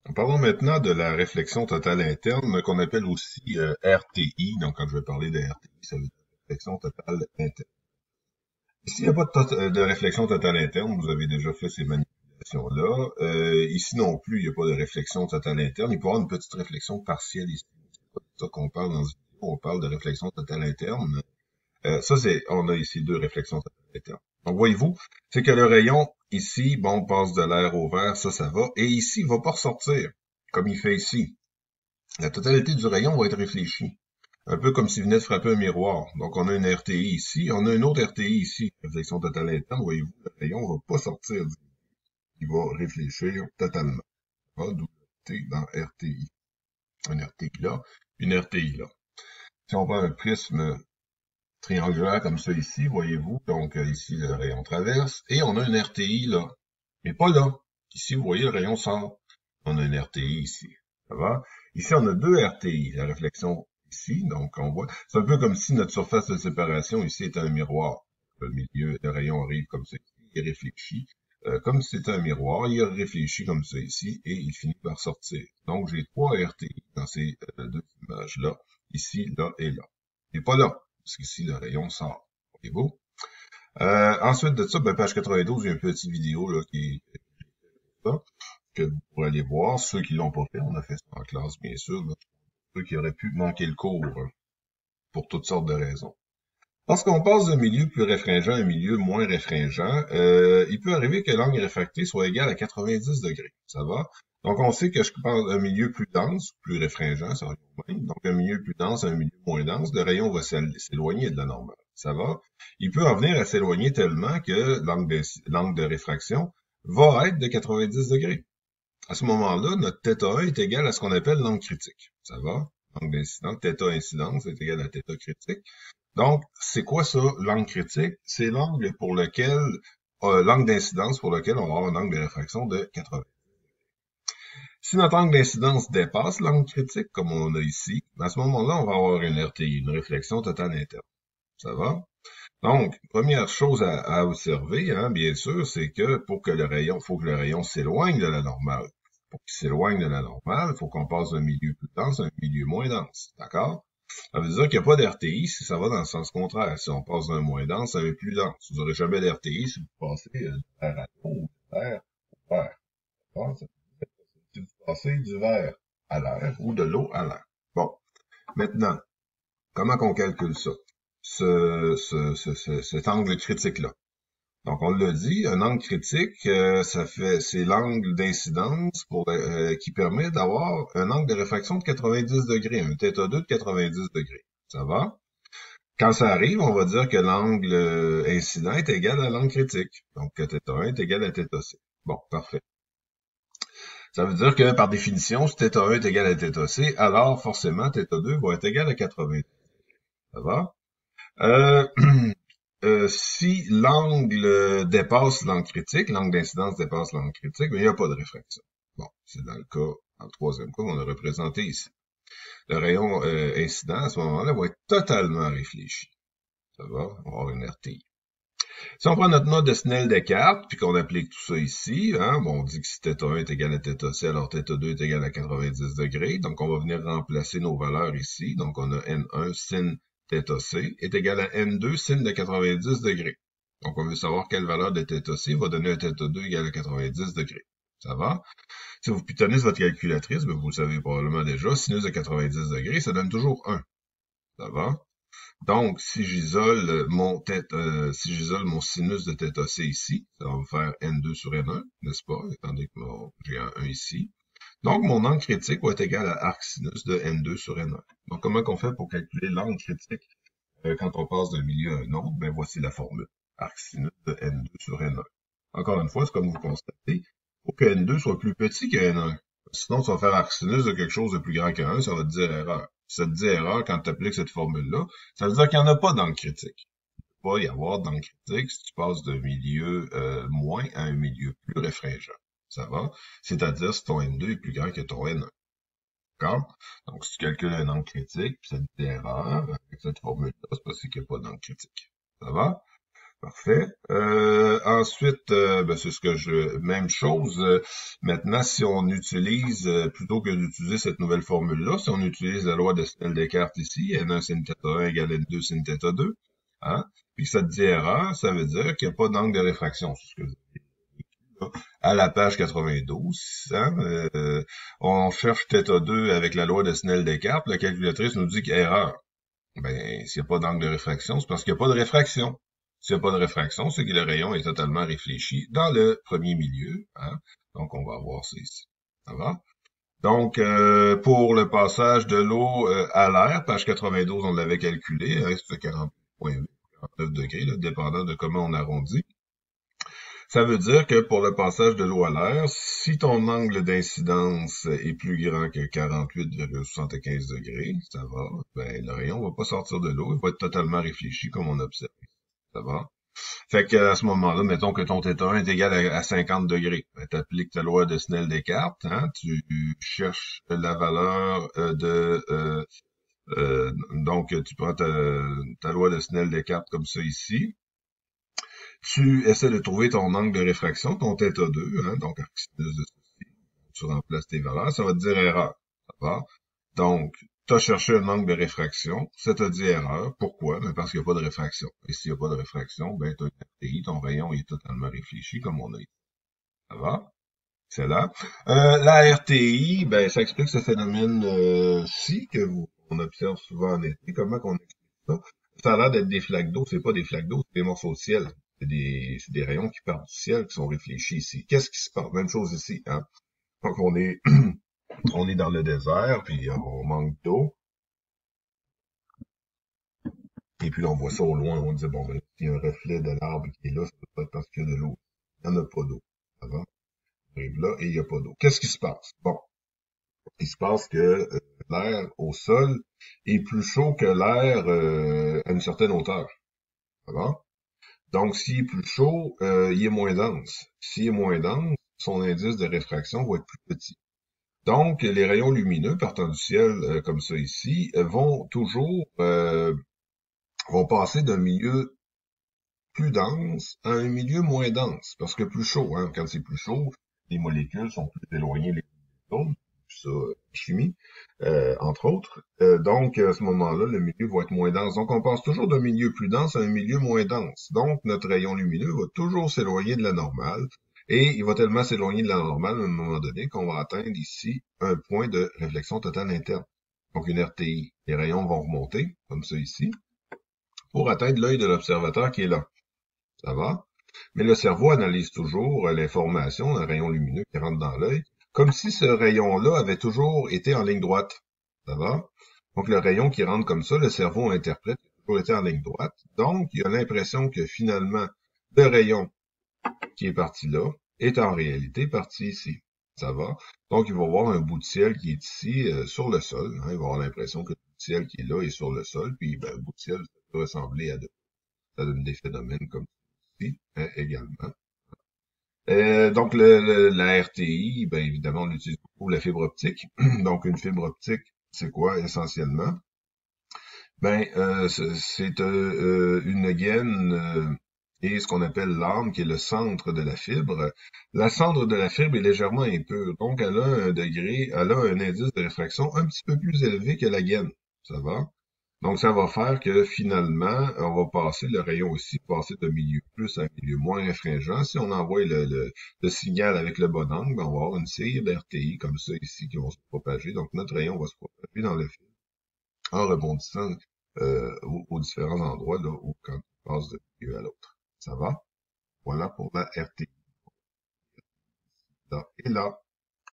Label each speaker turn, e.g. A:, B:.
A: Parlons maintenant de la réflexion totale interne, qu'on appelle aussi RTI. Donc, quand je vais parler de RTI, ça veut dire réflexion totale interne. Ici, il n'y a pas de réflexion totale interne. Vous avez déjà fait ces manipulations-là. Ici non plus, il n'y a pas de réflexion totale interne. Il peut y avoir une petite réflexion partielle ici. C'est pas de ça qu'on parle dans ce vidéo. On parle de réflexion totale interne. On a ici deux réflexions totales internes. Donc, voyez-vous, c'est que le rayon, ici, bon, passe de l'air au vert, ça va. Et ici, il va pas ressortir, comme il fait ici. La totalité du rayon va être réfléchie. Un peu comme s'il venait de frapper un miroir. Donc, on a une RTI ici, on a une autre RTI ici. Réflexion totale interne, voyez-vous, le rayon va pas sortir. Il va réfléchir totalement. D'où le T dans RTI. Une RTI là, une RTI là. Si on prend un prisme triangulaire comme ça ici, voyez-vous, donc ici le rayon traverse, et on a une RTI là, mais pas là. Ici, vous voyez, le rayon sort. On a une RTI ici. Ça va? Ici, on a deux RTI. La réflexion ici, donc on voit. C'est un peu comme si notre surface de séparation ici était un miroir. Le milieu, le rayon arrive comme ça ici, il réfléchit. Comme si c'était un miroir, il réfléchit comme ça ici, et il finit par sortir. Donc, j'ai trois RTI dans ces deux images-là, ici, là et là. Et pas là, parce qu'ici, le rayon sort. Voyez-vous? Ensuite de ça, ben, page 92, il y a une petite vidéo là, qui est là, que vous pourrez aller voir. Ceux qui l'ont pas fait, on a fait ça en classe, bien sûr. Là. Ceux qui auraient pu manquer le cours pour toutes sortes de raisons. Lorsqu'on passe d'un milieu plus réfringent à un milieu moins réfringent, il peut arriver que l'angle réfracté soit égal à 90 degrés. Ça va? Donc, on sait que je parle d'un milieu plus dense, plus réfringent, ça revient au même. Donc, un milieu plus dense, un milieu moins dense, le rayon va s'éloigner de la normale. Ça va? Il peut en venir à s'éloigner tellement que l'angle de réfraction va être de 90 degrés. À ce moment-là, notre θ1 est égal à ce qu'on appelle l'angle critique. Ça va? L'angle d'incidence, θ incidence est égal à θ critique. Donc, c'est quoi ça, l'angle critique? C'est l'angle pour lequel, l'angle d'incidence pour lequel on va avoir un angle de réfraction de 80. Si notre angle d'incidence dépasse l'angle critique, comme on a ici, à ce moment-là, on va avoir une RTI, une réflexion totale interne. Ça va? Donc, première chose à observer, hein, bien sûr, c'est que pour que le rayon, faut que le rayon s'éloigne de la normale. Pour qu'il s'éloigne de la normale, il faut qu'on passe d'un milieu plus dense à un milieu moins dense. D'accord? Ça veut dire qu'il n'y a pas d'RTI si ça va dans le sens contraire. Si on passe d'un moins dense à un plus dense. Vous n'aurez jamais d'RTI si vous passez du vert à l'eau ou du vert au vert. D'accord? Si vous passez du vert à l'air ou de l'eau à l'air. Bon. Maintenant, comment qu'on calcule ça? Cet angle critique-là. Donc, on l'a dit, un angle critique, c'est l'angle d'incidence qui permet d'avoir un angle de réfraction de 90 degrés, un θ2 de 90 degrés. Ça va? Quand ça arrive, on va dire que l'angle incident est égal à l'angle critique. Donc, que θ1 est égal à θc. Bon, parfait. Ça veut dire que, par définition, si θ1 est égal à θc, alors forcément, θ2 va être égal à 80. Ça va? Euh, si l'angle dépasse l'angle critique, l'angle d'incidence dépasse l'angle critique, mais il n'y a pas de réfraction. Bon, c'est dans le cas, dans le troisième cas qu'on a représenté ici. Le rayon incident, à ce moment-là, va être totalement réfléchi. Ça va? On va avoir une RTI. Si on prend notre mode de Snell-Descartes, puis qu'on applique tout ça ici, hein, bon, on dit que si θ1 est égal à θc, alors θ2 est égal à 90 degrés. Donc, on va venir remplacer nos valeurs ici. Donc, on a N1 sin θc est égal à N2 sin de 90 degrés. Donc, on veut savoir quelle valeur de θc va donner un θ2 égal à 90 degrés. Ça va? Si vous pitonnez votre calculatrice, ben vous le savez probablement déjà, sinus de 90 degrés, ça donne toujours 1. Ça va? Donc, si j'isole si j'isole mon sinus de θc ici, ça va me faire N2 sur N1, n'est-ce pas? Étant donné que j'ai un 1 ici. Donc, mon angle critique va être égal à arc sinus de N2 sur N1. Donc, comment qu'on fait pour calculer l'angle critique quand on passe d'un milieu à un autre? Ben, voici la formule. Arc sinus de N2 sur N1. Encore une fois, c'est comme vous constatez, il faut que N2 soit plus petit que N1. Sinon, tu vas faire arc sinus de quelque chose de plus grand que 1, ça va te dire erreur. Si ça te dit erreur quand tu appliques cette formule-là, ça veut dire qu'il n'y en a pas d'angle critique. Il ne peut pas y avoir d'angle critique si tu passes d'un milieu moins à un milieu plus réfringent. Ça va? C'est-à-dire si ton N2 est plus grand que ton N1. D'accord? Donc, si tu calcules un angle critique, puis ça te dit erreur, avec cette formule-là, c'est parce qu'il n'y a pas d'angle critique. Ça va? Parfait. Ensuite, ben, c'est ce que même chose. Maintenant, si on utilise, plutôt que d'utiliser cette nouvelle formule-là, si on utilise la loi de Snell-Descartes ici, N1 sin θ1 égale N2 sin θ2, hein, puis ça te dit erreur, ça veut dire qu'il n'y a pas d'angle de réfraction. C'est ce que je dis là. À la page 92, hein, on cherche θ2 avec la loi de Snell-Descartes, la calculatrice nous dit qu'erreur. Ben, s'il n'y a pas d'angle de réfraction, c'est parce qu'il n'y a pas de réfraction. S'il n'y a pas de réfraction, c'est que le rayon est totalement réfléchi dans le premier milieu. Hein? Donc, on va voir ça ici. Ça va? Donc, pour le passage de l'eau à l'air, page 92, on l'avait calculé, hein, c'était 40,8, 49 degrés, là, dépendant de comment on arrondit. Ça veut dire que pour le passage de l'eau à l'air, si ton angle d'incidence est plus grand que 48,75 degrés, ça va, ben, le rayon va pas sortir de l'eau, il va être totalement réfléchi comme on observe. Ça va? Fait que à ce moment-là, mettons que ton θ1 est égal à 50 degrés. Ben, tu appliques ta loi de Snell-Descartes, hein, tu cherches la valeur donc tu prends ta loi de Snell-Descartes comme ça ici. Tu essaies de trouver ton angle de réfraction, ton θ2, hein, donc arcsinus de ceci. Tu remplaces tes valeurs, ça va te dire erreur. Ça va? Donc, tu as cherché un angle de réfraction, ça te dit erreur. Pourquoi? Ben parce qu'il n'y a pas de réfraction. Et s'il n'y a pas de réfraction, ben tu as une RTI, ton rayon est totalement réfléchi, comme on a dit. Ça va? C'est là. La RTI, ben ça explique ce phénomène-ci qu'on observe souvent en été. Comment qu'on explique ça? Ça a l'air d'être des flaques d'eau, c'est pas des flaques d'eau, c'est des morceaux de ciel. C'est des rayons qui partent du ciel, qui sont réfléchis ici. Qu'est-ce qui se passe? Même chose ici, hein? Donc on est on est dans le désert, puis on manque d'eau. Et puis là, on voit ça au loin, on dit, bon, ben, il y a un reflet de l'arbre qui est là, ça peut pas être parce qu'il y a de l'eau. Il n'y en a pas d'eau. Ça va? On arrive là et il n'y a pas d'eau. Qu'est-ce qui se passe? Bon, il se passe que l'air au sol est plus chaud que l'air à une certaine hauteur. Ça va? Donc, s'il est plus chaud, il est moins dense. S'il est moins dense, son indice de réfraction va être plus petit. Donc, les rayons lumineux partant du ciel, comme ça ici, vont toujours vont passer d'un milieu plus dense à un milieu moins dense, parce que plus chaud, hein, quand c'est plus chaud, les molécules sont plus éloignées les unes des autres, ça, chimie, entre autres. Donc, à ce moment-là, le milieu va être moins dense. Donc, on passe toujours d'un milieu plus dense à un milieu moins dense. Donc, notre rayon lumineux va toujours s'éloigner de la normale, et il va tellement s'éloigner de la normale à un moment donné qu'on va atteindre ici un point de réflexion totale interne. Donc, une RTI. Les rayons vont remonter, comme ça ici, pour atteindre l'œil de l'observateur qui est là. Ça va? Mais le cerveau analyse toujours l'information, un rayon lumineux qui rentre dans l'œil, comme si ce rayon-là avait toujours été en ligne droite. Ça va? Donc, le rayon qui rentre comme ça, le cerveau interprète qu'il a toujours été en ligne droite. Donc, il a l'impression que finalement, le rayon qui est parti là est en réalité parti ici. Ça va? Donc, il va voir un bout de ciel qui est ici, sur le sol. Hein, il va avoir l'impression que le bout de ciel qui est là est sur le sol, puis ben, le bout de ciel, ça peut ressembler à ça donne des phénomènes comme ceci, hein, également. Donc, la RTI, ben évidemment, on l'utilise pour la fibre optique. Donc, une fibre optique, c'est quoi essentiellement? Ben, c'est une gaine et ce qu'on appelle l'âme, qui est le centre de la fibre. La centre de la fibre est légèrement impure, donc elle a un degré, elle a un indice de réfraction un petit peu plus élevé que la gaine. Ça va? Donc, ça va faire que finalement, on va passer le rayon aussi, passer de milieu plus à milieu moins réfringent. Si on envoie le signal avec le bon angle, ben, on va avoir une série d'RTI comme ça ici qui vont se propager. Donc, notre rayon va se propager dans le fil en rebondissant aux différents endroits là, où quand il passe de milieu à l'autre. Ça va? Voilà pour la RTI. Là et là.